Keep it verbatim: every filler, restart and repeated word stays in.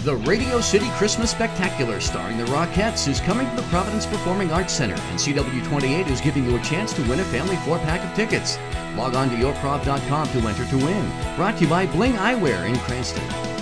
The Radio City Christmas Spectacular starring the Rockettes is coming to the Providence Performing Arts Center, and C W twenty-eight is giving you a chance to win a family four-pack of tickets. Log on to your prov dot com to enter to win. Brought to you by Bling Eyewear in Cranston.